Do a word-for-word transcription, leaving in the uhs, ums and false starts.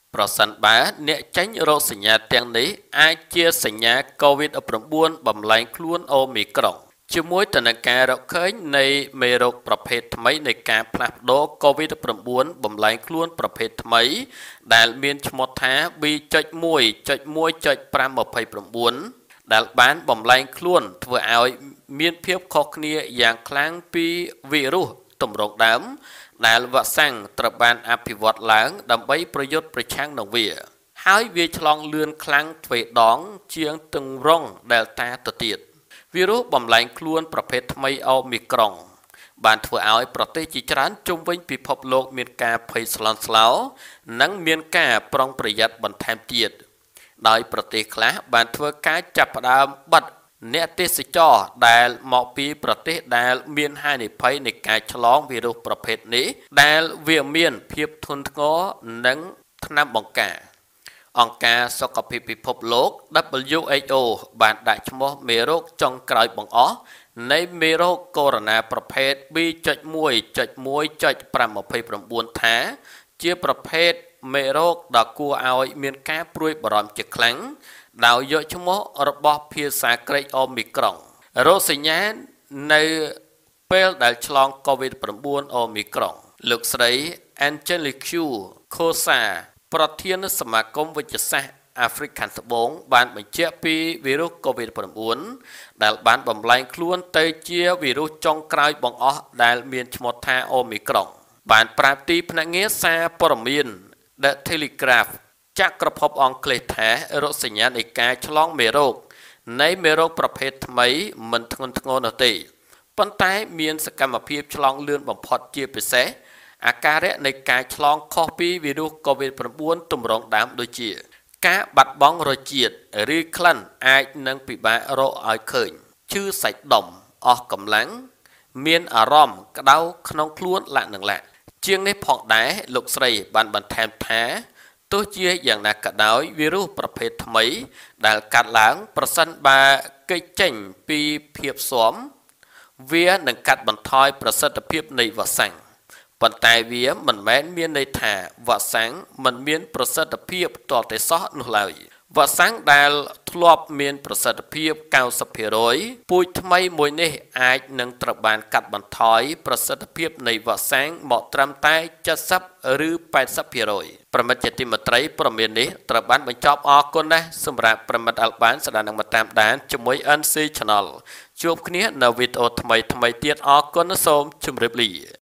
ប្រសិនបើអ្នកចេញរោគសញ្ញាទាំងនេះអាចជាសញ្ញា កូវីដ -ដប់เก้า បំលែងខ្លួនអូមីក្រុងជាមួយទៅនឹងការរកឃើញនៃមេរោគប្រភេទថ្មីនៃការផ្លាស់ប្ដូរ កូវីដ -ដប់เก้า បំលែងខ្លួនប្រភេទថ្មីដែលមានឈ្មោះថា ប៊ី một một một 5 29 ដែលបានបំលែងខ្លួនធ្វើឲ្យមានភាពខុសគ្នាយ៉ាងខ្លាំងពីវីរុសទម្រង់ដើមដែលវ៉ាក់សាំងត្រូវបានអភិវឌ្ឍឡើងដើម្បីប្រយុទ្ធប្រឆាំងនឹងវាហើយវាឆ្លងលឿនខ្លាំងទ្វេដងជាងទម្រង់ Delta ទៅទៀតវីរុសបំលែងខ្លួនប្រភេទថ្មីអូមីក្រុងបានធ្វើឲ្យប្រទេសជាច្រើនជុំវិញពិភពលោកមានការភ័យស្លន់ស្លោនិងមានការប្រុងប្រយ័ត្នបន្ថែមទៀតដោយប្រទេសខ្លះបានធ្វើការចាប់ផ្ដើមបិទអ្នកទេសចរដែលមកពីប្រទេសដែលមានហានិភ័យនៃការឆ្លងវីរុសប្រភេទនេះដែលវាមានភាពធ្ងន់ធ្ងរនិងថ្នាំបង្ការអង្គការសុខភាពពិភពលោក ដបលីវ เอช โอ បានដាក់ឈ្មោះមេរោគចុងក្រោយបង្អស់នៃមេរោគកូវីដ ប្រភេទ ប៊ី một một một 5 29 ថាជាប្រភេទមេរោគដ៏គួរឲ្យមានការព្រួយបារម្ភជាខ្លាំងដោយយកឈ្មោះរបស់ភាសាក្រិកអូមីក្រុងរោគសញ្ញានៅពេលដែលឆ្លង កូវីដ -ដប់เก้า អូមីក្រុងលោកស្រី Angelique Khosa ប្រធានសមាគមវិទ្យាសាស្ត្រអាហ្វ្រិកខាងត្បូងបានបញ្ជាក់ពីវីរុស កូវីដ -ដប់เก้า ដែលបានបំលែងខ្លួនទៅជាវីរុសចុងក្រោយបង្អស់ដែលមានឈ្មោះថាអូមីក្រុងបានប្រាប់ទីភ្នាក់ងារសារព័ត៌មាន The Telegraph ចាក់ក្រភពអង់គ្លេសថារោគសញ្ញានៃការឆ្លងមេរោគនៃមេរោគប្រភេទថ្មីមិនធ្ងន់ធ្ងរនោះទេប៉ុន្តែមានសកម្មភាពឆ្លងលឿនបំផុតជាពិសេសអាការៈនៃការឆ្លងខុសពីវីរុស កូវីដ -ដប់เก้า ទម្រង់ដើមដូចជាការបាត់បង់រសជាតិឬក្លិនអាចនឹងពិបាករកឲ្យឃើញឈឺសាច់ដុំអស់កម្លាំងមានអារម្មណ៍ក្តៅក្នុងខ្លួនលាក់នឹងលាក់ជាងនេះផងដែរលោកស្រីបានបន្ថែមថាទោះជាយ៉ាងណាក៏ដោយវីរុសប្រភេទថ្មីដែលកាត់ឡើងប្រសិនបើគេចចេញពីភាពស៊ាំវានឹងកាត់បន្ថយប្រសិទ្ធភាពនៃវ៉ាក់សាំងប៉ុន្តែវាមិនមែនមានន័យថាវ៉ាក់សាំងមិនមានប្រសិទ្ធភាពទាល់តែសោះនោះឡើយវ៉ាក់សាំងដែលធ្លាប់មានប្រសិទ្ធភាព เก้าสิบเปอร์เซ็นต์ ពូជថ្មីមួយនេះអាចនឹងត្រូវបានកាត់បន្ថយប្រសិទ្ធភាពនៃវ៉ាក់សាំងមកត្រឹមតែ เจ็ดสิบ ឬ แปดสิบเปอร์เซ็นต์ ប្រិមិត្តជាទីមេត្រីព័ត៌មាននេះត្រូវបានបញ្ចប់អរគុណណាស់សម្រាប់ប្រិមិត្តអាល់បានស្ដាប់នឹងតាមដានជាមួយ เอ็น ซี Channel ជួបគ្នានៅវីដេអូថ្មីៗទៀតអរគុណសូមជម្រាបលា